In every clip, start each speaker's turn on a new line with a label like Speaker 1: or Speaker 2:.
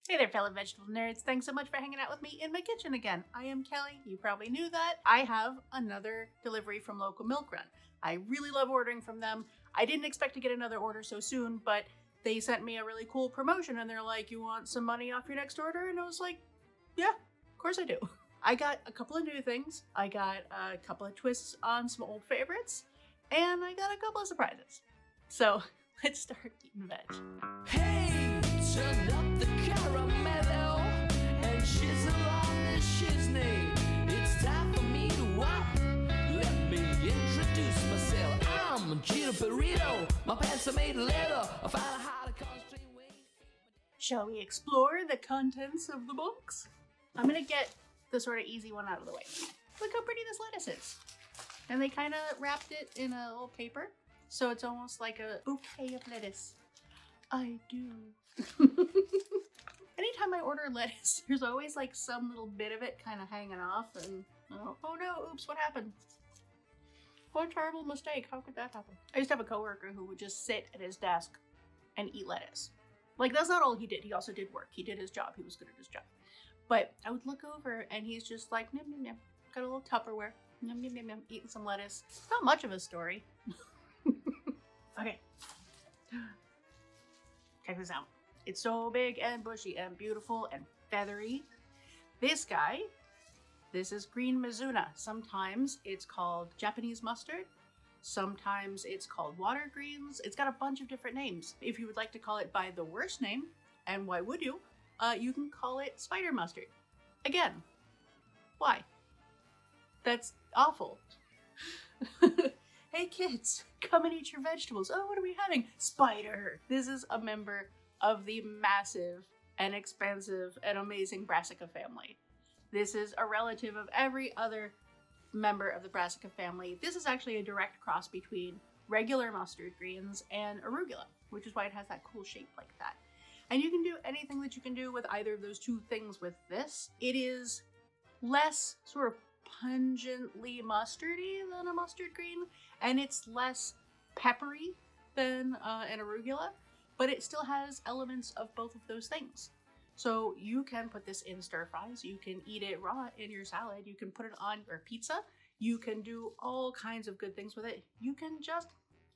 Speaker 1: Hey there, fellow vegetable nerds. Thanks so much for hanging out with me in my kitchen again. I am Kelly. You probably knew that. I have another delivery from local MilkRun. I really love ordering from them. I didn't expect to get another order so soon, but they sent me a really cool promotion and they're like, you want some money off your next order? And I was like, yeah, of course I do. I got a couple of new things. I got a couple of twists on some old favorites, and I got a couple of surprises. So let's start eating veg.
Speaker 2: Hey, turn up the caramello and shizzle on the shizney. It's time for me to what? Let me introduce myself. I'm Gino Burrito. My pants are made of leather. I find it hard to concentrate.
Speaker 1: Shall we explore the contents of the box? I'm gonna get the sort of easy one out of the way. Look how pretty this lettuce is. And they kind of wrapped it in a little paper, so it's almost like a bouquet of lettuce. I do. Anytime I order lettuce, there's always like some little bit of it kind of hanging off, and oh no, oops, what happened? What a terrible mistake. How could that happen? I used to have a coworker who would just sit at his desk and eat lettuce. Like, that's not all he did. He also did work. He did his job. He was good at his job. But I would look over and he's just like, nom, nom, nom. Got a little Tupperware. Nom, nom, nom, nom. Eating some lettuce. Not much of a story. Okay. Check this out. It's so big and bushy and beautiful and feathery. This guy, this is green Mizuna. Sometimes it's called Japanese mustard. Sometimes it's called water greens. It's got a bunch of different names. If you would like to call it by the worst name, and why would you? You can call it spider mustard. Again, why? That's awful. Hey kids, come and eat your vegetables. Oh, what are we having? Spider. This is a member of the massive and expensive and amazing Brassica family. This is a relative of every other member of the Brassica family. This is actually a direct cross between regular mustard greens and arugula, which is why it has that cool shape like that. And you can do anything that you can do with either of those two things with this. It is less sort of pungently mustardy than a mustard green, and it's less peppery than an arugula, but it still has elements of both of those things. So you can put this in stir fries, you can eat it raw in your salad, you can put it on your pizza, you can do all kinds of good things with it. You can just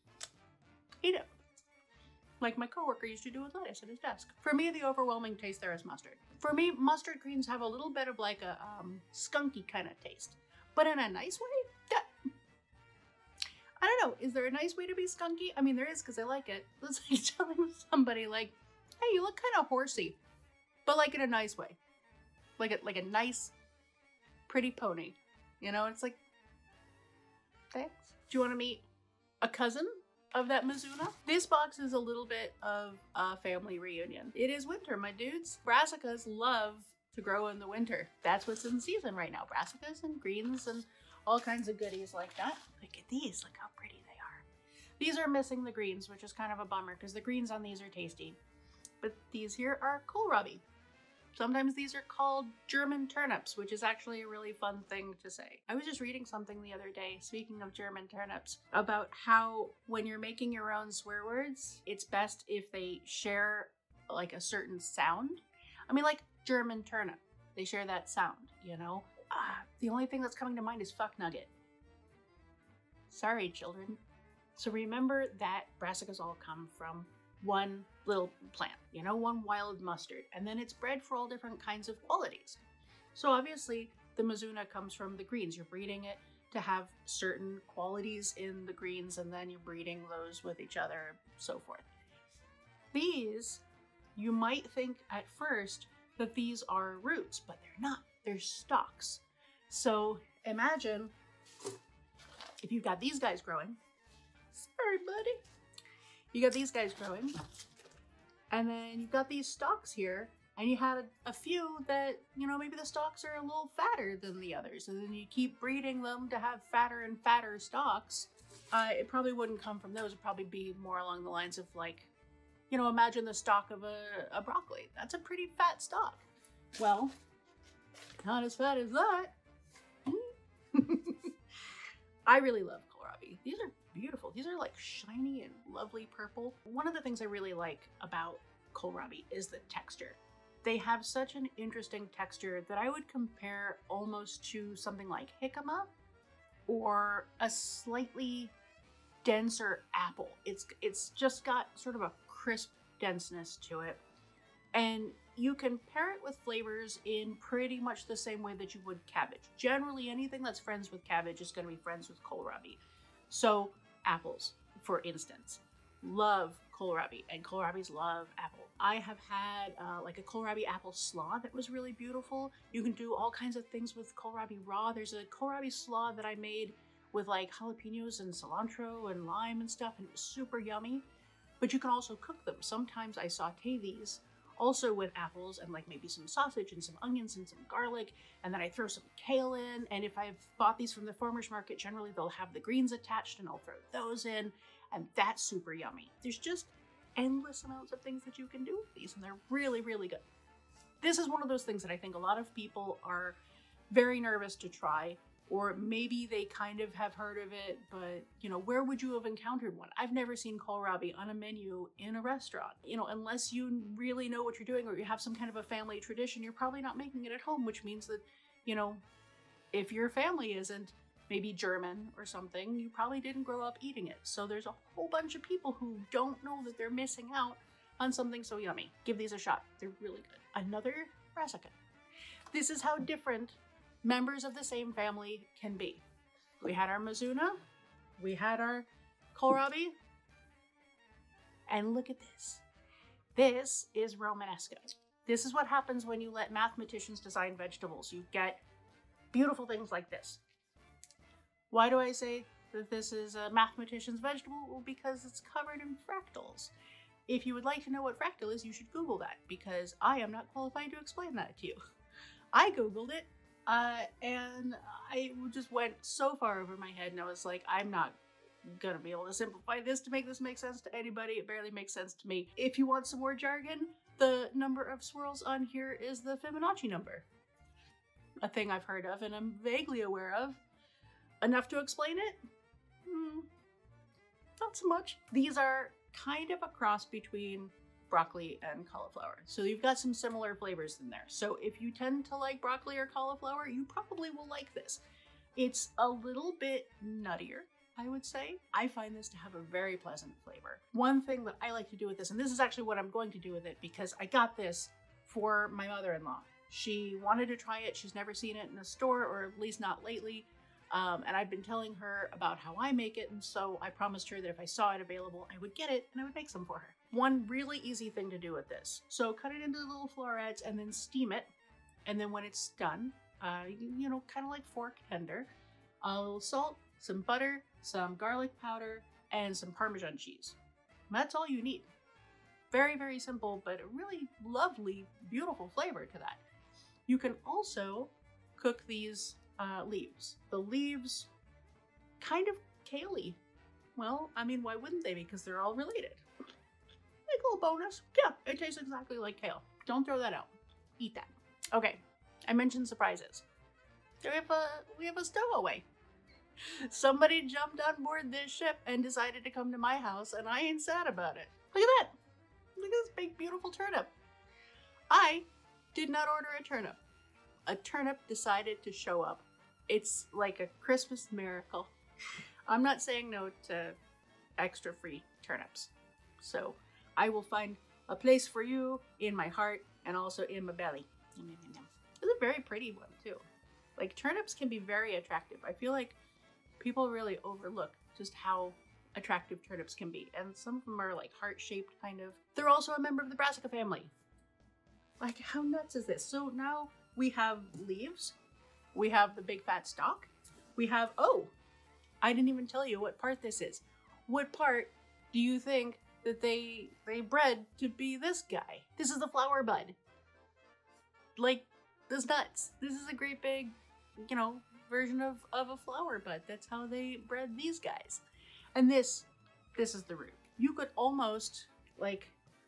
Speaker 1: eat it. Like my coworker used to do with lettuce at his desk. For me, the overwhelming taste there is mustard. For me, mustard greens have a little bit of like a skunky kind of taste, but in a nice way. Yeah. I don't know, is there a nice way to be skunky? I mean, there is, because I like it. It's like telling somebody like, hey, you look kind of horsey, but like in a nice way. Like a nice, pretty pony. You know, it's like, thanks. Do you want to meet a cousin of that Mizuna? This box is a little bit of a family reunion. It is winter, my dudes. Brassicas love to grow in the winter. That's what's in season right now. Brassicas and greens and all kinds of goodies like that. Look at these, look how pretty they are. These are missing the greens, which is kind of a bummer because the greens on these are tasty. But these here are kohlrabi. Sometimes these are called German turnips, which is actually a really fun thing to say. I was just reading something the other day, speaking of German turnips, about how when you're making your own swear words, it's best if they share like a certain sound. I mean, like German turnip, they share that sound, you know? The only thing that's coming to mind is fuck nugget. Sorry, children. So remember that brassicas all come from one little plant, you know, one wild mustard, and then it's bred for all different kinds of qualities. So obviously the Mizuna comes from the greens. You're breeding it to have certain qualities in the greens, and then you're breeding those with each other, so forth. These, you might think at first that these are roots, but they're not. They're stalks. So imagine if you've got these guys growing. Sorry, buddy. You got these guys growing, and then you've got these stalks here, and you had a few that, you know, maybe the stalks are a little fatter than the others, and then you keep breeding them to have fatter and fatter stalks. It probably wouldn't come from those. It'd probably be more along the lines of like, you know, imagine the stalk of a broccoli. That's a pretty fat stalk. Well, not as fat as that. I really love kohlrabi. These are beautiful. These are like shiny and lovely purple. One of the things I really like about kohlrabi is the texture. They have such an interesting texture that I would compare almost to something like jicama or a slightly denser apple. It's just got sort of a crisp denseness to it. And you can pair it with flavors in pretty much the same way that you would cabbage. Generally, anything that's friends with cabbage is going to be friends with kohlrabi. So apples, for instance, love kohlrabi, and kohlrabis love apple. I have had like a kohlrabi apple slaw that was really beautiful. You can do all kinds of things with kohlrabi raw. There's a kohlrabi slaw that I made with like jalapenos and cilantro and lime and stuff, and it was super yummy. But you can also cook them. Sometimes I saute these also with apples and like maybe some sausage and some onions and some garlic, and then I throw some kale in. And if I've bought these from the farmer's market, generally they'll have the greens attached, and I'll throw those in, and that's super yummy. There's just endless amounts of things that you can do with these, and they're really, really good. This is one of those things that I think a lot of people are very nervous to try, or maybe they kind of have heard of it, but you know, where would you have encountered one? I've never seen kohlrabi on a menu in a restaurant. You know, unless you really know what you're doing or you have some kind of a family tradition, you're probably not making it at home, which means that, you know, if your family isn't maybe German or something, you probably didn't grow up eating it. So there's a whole bunch of people who don't know that they're missing out on something so yummy. Give these a shot. They're really good. Another brassica. This is how different members of the same family can be. We had our Mizuna, we had our kohlrabi, and look at this. This is Romanesco. This is what happens when you let mathematicians design vegetables. You get beautiful things like this. Why do I say that this is a mathematician's vegetable? Well, because it's covered in fractals. If you would like to know what fractal is, you should Google that, because I am not qualified to explain that to you. I Googled it, and I just went so far over my head, and I was like, I'm not gonna be able to simplify this to make this make sense to anybody. It barely makes sense to me. If you want some more jargon, the number of swirls on here is the Fibonacci number. A thing I've heard of and I'm vaguely aware of. Enough to explain it? Not so much. These are kind of a cross between broccoli and cauliflower. So you've got some similar flavors in there. So if you tend to like broccoli or cauliflower, you probably will like this. It's a little bit nuttier, I would say. I find this to have a very pleasant flavor. One thing that I like to do with this, and this is actually what I'm going to do with it because I got this for my mother-in-law. She wanted to try it. She's never seen it in a store, or at least not lately. And I've been telling her about how I make it, and so I promised her that if I saw it available, I would get it and I would make some for her. One really easy thing to do with this. So cut it into little florets and then steam it. And then when it's done, you know, kind of like fork tender, a little salt, some butter, some garlic powder, and some Parmesan cheese. And that's all you need. Very, very simple, but a really lovely, beautiful flavor to that. You can also cook these leaves. The leaves, kind of kale-y. Well, I mean, why wouldn't they be? Because they're all related. Like a little bonus. Yeah, it tastes exactly like kale. Don't throw that out. Eat that. Okay, I mentioned surprises. We have a stowaway. Somebody jumped on board this ship and decided to come to my house, and I ain't sad about it. Look at that. Look at this big, beautiful turnip. I did not order a turnip. A turnip decided to show up. It's like a Christmas miracle. I'm not saying no to extra free turnips. So I will find a place for you in my heart and also in my belly. It's a very pretty one too. Like, turnips can be very attractive. I feel like people really overlook just how attractive turnips can be. And some of them are like heart-shaped kind of. They're also a member of the Brassica family. Like, how nuts is this? So now we have leaves. We have the big fat stalk. We have, oh, I didn't even tell you what part this is. What part do you think that they bred to be this guy? This is the flower bud. Like, this nuts. This is a great big, you know, version of a flower bud. That's how they bred these guys. And this is the root. You could almost like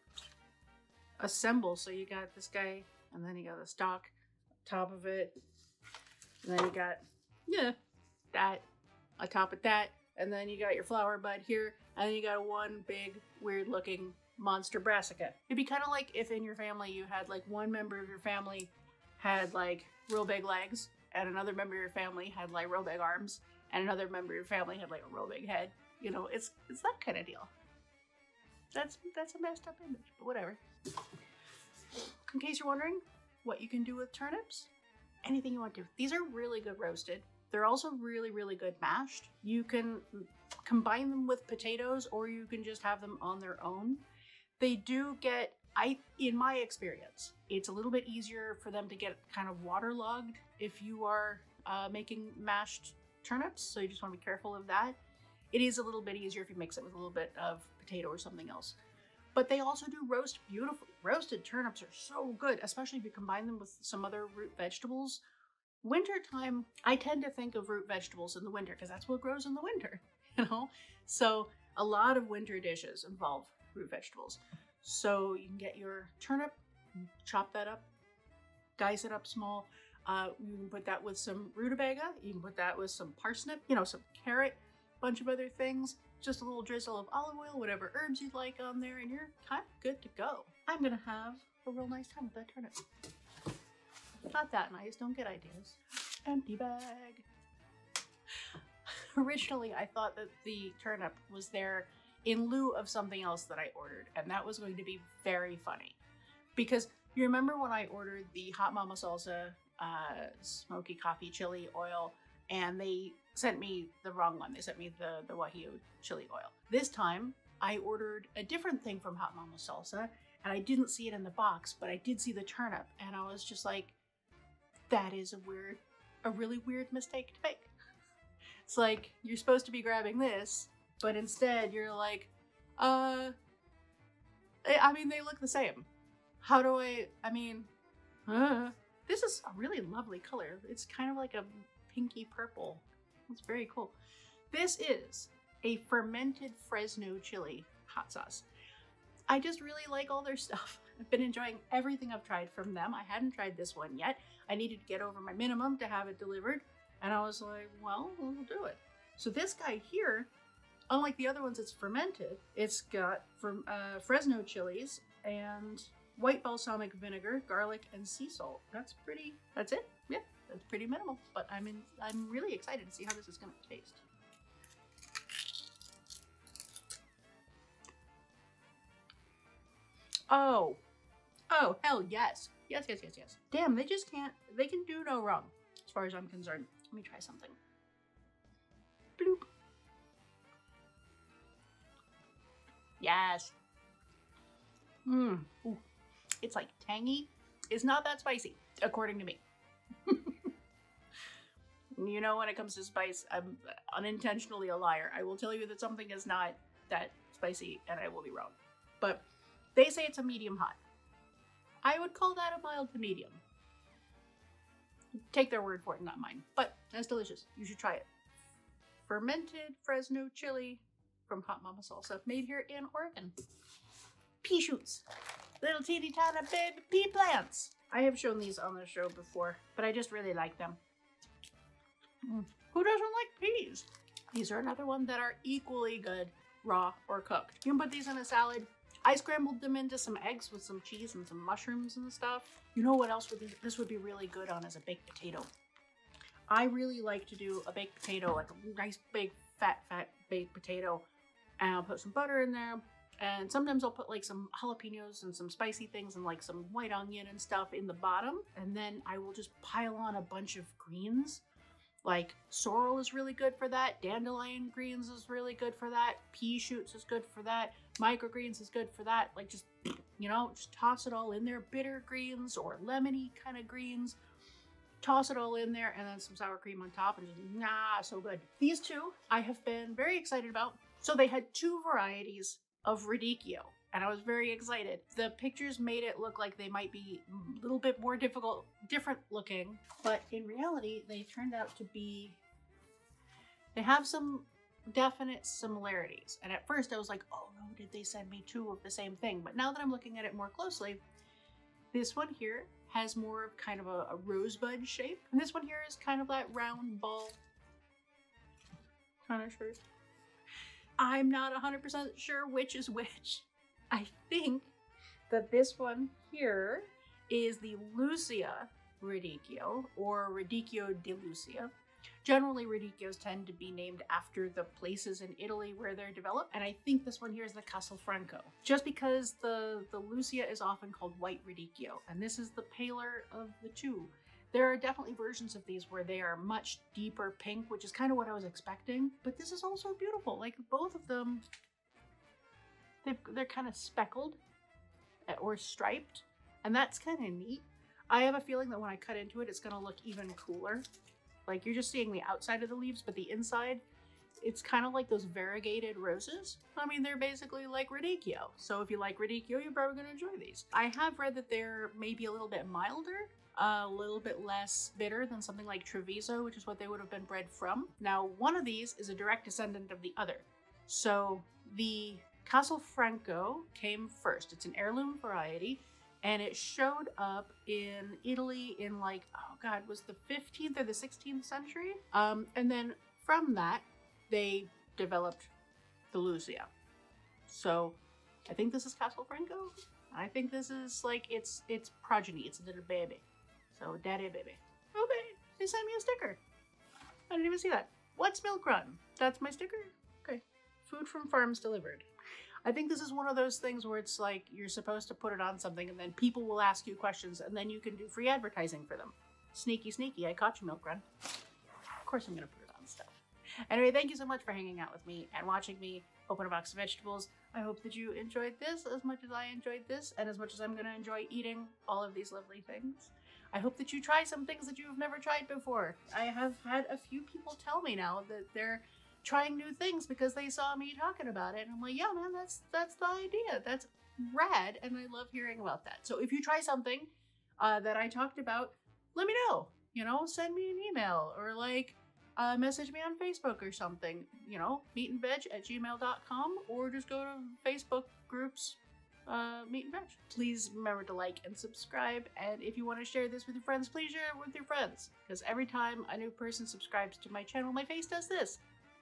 Speaker 1: assemble. So you got this guy, and then you got the stalk, top of it, and then you got, yeah, that on top of that, and then you got your flower bud here, and then you got one big weird looking monster brassica. It'd be kind of like if in your family you had like one member of your family had like real big legs, and another member of your family had like real big arms, and another member of your family had like a real big head. You know, it's that kind of deal. That's a messed up image, but whatever. In case you're wondering what you can do with turnips, anything you want to. These are really good roasted. They're also really, really good mashed. You can combine them with potatoes, or you can just have them on their own. They do get, in my experience, it's a little bit easier for them to get kind of waterlogged if you are making mashed turnips, so you just want to be careful of that. It is a little bit easier if you mix it with a little bit of potato or something else. But they also do roast beautifully. Roasted turnips are so good, especially if you combine them with some other root vegetables. Wintertime, I tend to think of root vegetables in the winter because that's what grows in the winter, you know? So a lot of winter dishes involve root vegetables. So you can get your turnip, chop that up, dice it up small. You can put that with some rutabaga. You can put that with some parsnip, you know, some carrot, bunch of other things. Just a little drizzle of olive oil, whatever herbs you'd like on there, and you're kind of good to go. I'm gonna have a real nice time with that turnip. Not that nice, don't get ideas. Empty bag. Originally, I thought that the turnip was there in lieu of something else that I ordered, and that was going to be very funny. Because you remember when I ordered the Hot Mama Salsa smoky coffee chili oil, and they sent me the wrong one. They sent me the Wahio chili oil. This time, I ordered a different thing from Hot Mama Salsa, and I didn't see it in the box, but I did see the turnip, and I was just like, that is a really weird mistake to make. It's like, you're supposed to be grabbing this, but instead you're like, I mean, they look the same. How do this is a really lovely color. It's kind of like a pinky purple. It's very cool. This is a fermented Fresno chili hot sauce. I just really like all their stuff. I've been enjoying everything I've tried from them. I hadn't tried this one yet. I needed to get over my minimum to have it delivered. And I was like, well, we'll do it. So this guy here, unlike the other ones, it's fermented. It's got Fresno chilies and white balsamic vinegar, garlic, and sea salt. That's it. Yeah, that's pretty minimal. But I'm really excited to see how this is gonna taste. Oh, hell yes. Yes. Damn, they can do no wrong, as far as I'm concerned. Let me try something. Bloop. Yes. Ooh. It's like tangy. It's not that spicy, according to me. You know, when it comes to spice, I'm unintentionally a liar. I will tell you that something is not that spicy, and I will be wrong. But they say it's a medium hot. I would call that a mild to medium. Take their word for it, not mine. But that's delicious. You should try it. Fermented Fresno chili from Hot Mama Salsa, made here in Oregon. Pea shoots. Little teeny tiny baby pea plants. I have shown these on the show before, but I just really like them. Who doesn't like peas? These are another one that are equally good, raw or cooked. You can put these in a salad. I scrambled them into some eggs with some cheese and some mushrooms and stuff. You know what else this would be really good on as a baked potato? I really like to do a baked potato, like a nice big fat baked potato, and I'll put some butter in there. And sometimes I'll put like some jalapenos and some spicy things and like some white onion and stuff in the bottom. And then I will just pile on a bunch of greens. Like sorrel is really good for that. Dandelion greens is really good for that. Pea shoots is good for that. Microgreens is good for that. Like just, you know, just toss it all in there. Bitter greens or lemony kind of greens. Toss it all in there and then some sour cream on top and just, so good. These two I have been very excited about. So they had two varieties of radicchio, and I was very excited. The pictures made it look like they might be a little bit more different looking, but in reality, they turned out to be, they have some definite similarities. And at first I was like, oh no, did they send me two of the same thing? But now that I'm looking at it more closely, this one here has more of kind of a rosebud shape, and this one here is kind of that round ball kind of shape. I'm not 100% sure which is which. I think that this one here is the Lucia radicchio, or radicchio di Lucia. Generally, radicchios tend to be named after the places in Italy where they're developed, and I think this one here is the Castelfranco. Just because the Lucia is often called white radicchio, and this is the paler of the two. There are definitely versions of these where they are much deeper pink, which is kind of what I was expecting, but this is also beautiful. Like, both of them, they're kind of speckled or striped, and that's kind of neat. I have a feeling that when I cut into it, it's going to look even cooler. Like, you're just seeing the outside of the leaves, but the inside, it's kind of like those variegated roses. I mean, they're basically like radicchio. So if you like radicchio, you're probably going to enjoy these. I have read that they're maybe a little bit milder, a little bit less bitter than something like Treviso, which is what they would have been bred from. Now, one of these is a direct descendant of the other. So the Castelfranco came first. It's an heirloom variety, and it showed up in Italy in, like, oh God, was the 15th or the 16th century? And then from that, they developed the Lucia. So I think this is Castelfranco. I think this is like its progeny. It's a little baby. So daddy baby. Okay, they sent me a sticker. I didn't even see that. What's MilkRun? That's my sticker? Okay. Food from farms delivered. I think this is one of those things where it's like you're supposed to put it on something and then people will ask you questions and then you can do free advertising for them. Sneaky, sneaky. I caught you, MilkRun. Of course I'm going to put it on stuff. Anyway, thank you so much for hanging out with me and watching me open a box of vegetables. I hope that you enjoyed this as much as I enjoyed this, and as much as I'm going to enjoy eating all of these lovely things. I hope that you try some things that you've never tried before. I have had a few people tell me now that they're trying new things because they saw me talking about it. And I'm like, yeah, man, that's the idea. That's rad, and I love hearing about that. So if you try something that I talked about, let me know. You know, send me an email or like message me on Facebook or something. You know, meatandveg@gmail.com, or just go to Facebook groups, Meat and Veg. Please remember to like and subscribe, and if you want to share this with your friends, please share it with your friends, because every time a new person subscribes to my channel, my face does this.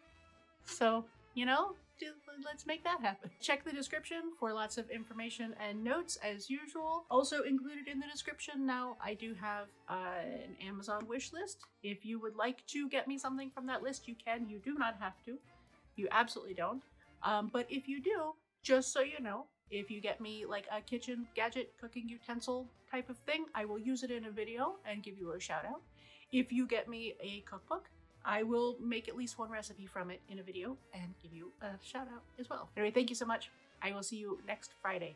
Speaker 1: So, you know, let's make that happen. Check the description for lots of information and notes as usual. Also included in the description now, I do have an Amazon wish list. If you would like to get me something from that list, you can. You do not have to. You absolutely don't. But if you do, just so you know, if you get me like a kitchen gadget, cooking utensil type of thing, I will use it in a video and give you a shout out. If you get me a cookbook, I will make at least one recipe from it in a video and give you a shout out as well. Anyway, thank you so much. I will see you next Friday.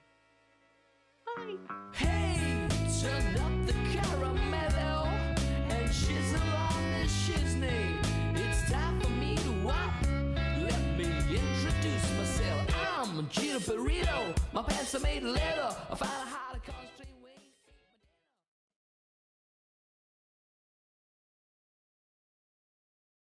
Speaker 1: Bye!
Speaker 2: Hey, turn up the caramello and shizzle on the shizney. It's time for me to what? Let me introduce myself. I'm Gino Burrito. My pants are made of leather. I find a